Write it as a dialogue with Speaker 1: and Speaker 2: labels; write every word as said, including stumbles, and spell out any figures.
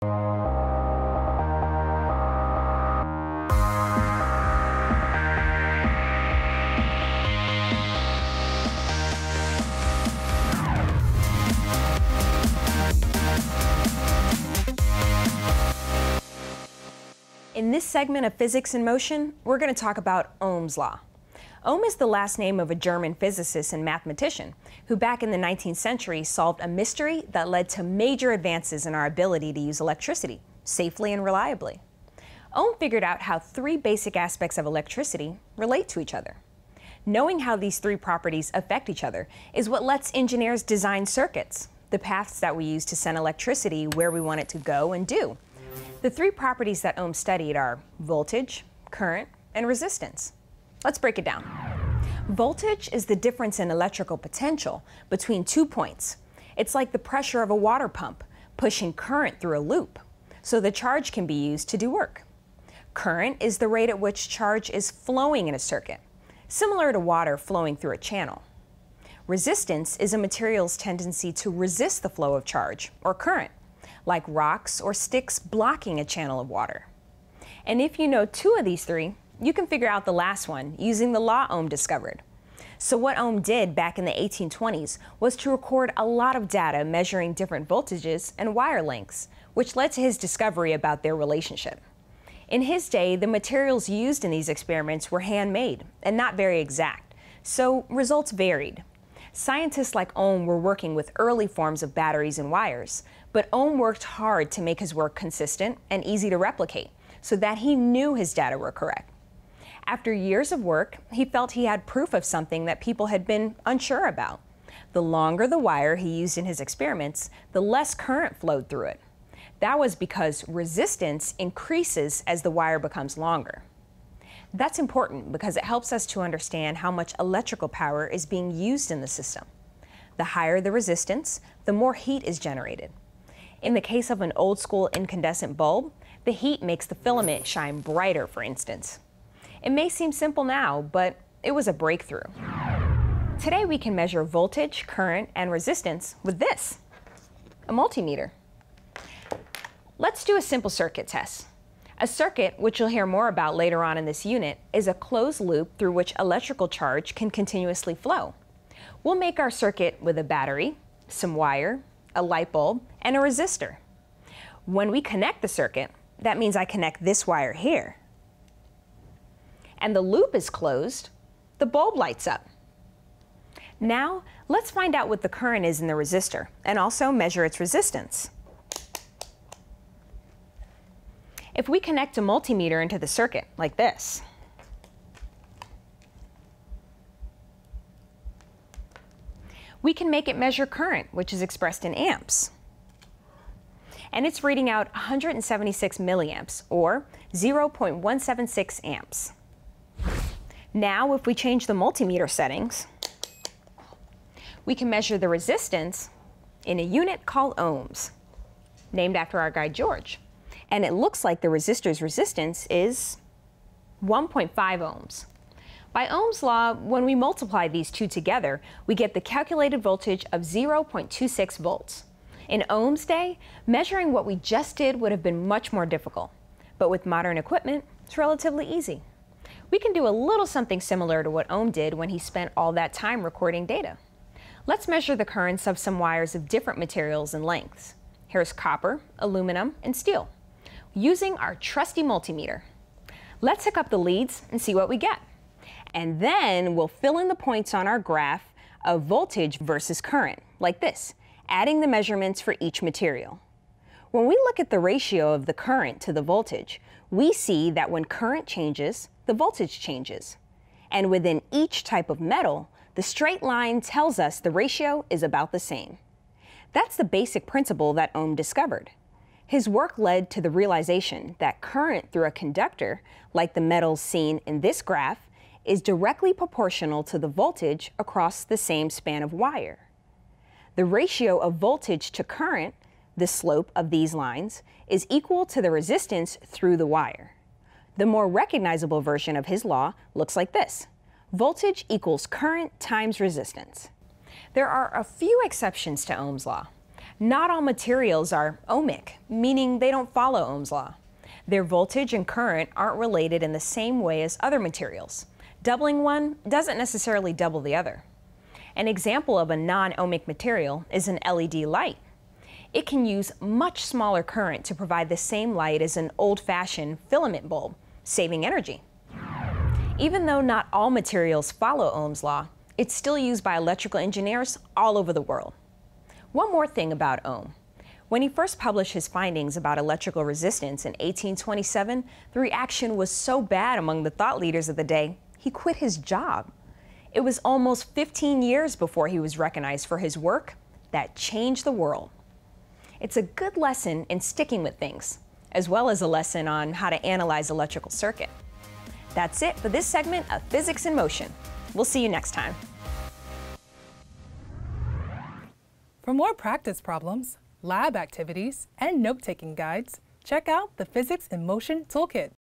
Speaker 1: In this segment of Physics in Motion, we're going to talk about Ohm's law. Ohm is the last name of a German physicist and mathematician who back in the nineteenth century solved a mystery that led to major advances in our ability to use electricity safely and reliably. Ohm figured out how three basic aspects of electricity relate to each other. Knowing how these three properties affect each other is what lets engineers design circuits, the paths that we use to send electricity where we want it to go and do. The three properties that Ohm studied are voltage, current, and resistance. Let's break it down. Voltage is the difference in electrical potential between two points. It's like the pressure of a water pump pushing current through a loop, so the charge can be used to do work. Current is the rate at which charge is flowing in a circuit, similar to water flowing through a channel. Resistance is a material's tendency to resist the flow of charge, or current, like rocks or sticks blocking a channel of water. And if you know two of these three, you can figure out the last one using the law Ohm discovered. So what Ohm did back in the eighteen twenties was to record a lot of data measuring different voltages and wire lengths, which led to his discovery about their relationship. In his day, the materials used in these experiments were handmade and not very exact, so results varied. Scientists like Ohm were working with early forms of batteries and wires, but Ohm worked hard to make his work consistent and easy to replicate so that he knew his data were correct. After years of work, he felt he had proof of something that people had been unsure about. The longer the wire he used in his experiments, the less current flowed through it. That was because resistance increases as the wire becomes longer. That's important because it helps us to understand how much electrical power is being used in the system. The higher the resistance, the more heat is generated. In the case of an old-school incandescent bulb, the heat makes the filament shine brighter, for instance. It may seem simple now, but it was a breakthrough. Today we can measure voltage, current, and resistance with this, a multimeter. Let's do a simple circuit test. A circuit, which you'll hear more about later on in this unit, is a closed loop through which electrical charge can continuously flow. We'll make our circuit with a battery, some wire, a light bulb, and a resistor. When we connect the circuit, that means I connect this wire here, and the loop is closed, the bulb lights up. Now, let's find out what the current is in the resistor, and also measure its resistance. If we connect a multimeter into the circuit, like this, we can make it measure current, which is expressed in amps. And it's reading out one hundred seventy-six milliamps, or zero point one seven six amps. Now, if we change the multimeter settings, we can measure the resistance in a unit called ohms, named after our guy George. And it looks like the resistor's resistance is one point five ohms. By Ohm's law, when we multiply these two together, we get the calculated voltage of zero point two six volts. In Ohm's day, measuring what we just did would have been much more difficult. But with modern equipment, it's relatively easy. We can do a little something similar to what Ohm did when he spent all that time recording data. Let's measure the currents of some wires of different materials and lengths. Here's copper, aluminum, and steel, using our trusty multimeter. Let's hook up the leads and see what we get. And then we'll fill in the points on our graph of voltage versus current, like this, adding the measurements for each material. When we look at the ratio of the current to the voltage, we see that when current changes, the voltage changes. And within each type of metal, the straight line tells us the ratio is about the same. That's the basic principle that Ohm discovered. His work led to the realization that current through a conductor, like the metals seen in this graph, is directly proportional to the voltage across the same span of wire. The ratio of voltage to current, the slope of these lines, is equal to the resistance through the wire. The more recognizable version of his law looks like this. Voltage equals current times resistance. There are a few exceptions to Ohm's law. Not all materials are ohmic, meaning they don't follow Ohm's law. Their voltage and current aren't related in the same way as other materials. Doubling one doesn't necessarily double the other. An example of a non-ohmic material is an L E D light. It can use much smaller current to provide the same light as an old-fashioned filament bulb, saving energy. Even though not all materials follow Ohm's law, it's still used by electrical engineers all over the world. One more thing about Ohm. When he first published his findings about electrical resistance in eighteen twenty-seven, the reaction was so bad among the thought leaders of the day, he quit his job. It was almost fifteen years before he was recognized for his work that changed the world. It's a good lesson in sticking with things, as well as a lesson on how to analyze electrical circuit. That's it for this segment of Physics in Motion. We'll see you next time.
Speaker 2: For more practice problems, lab activities, and note-taking guides, check out the Physics in Motion Toolkit.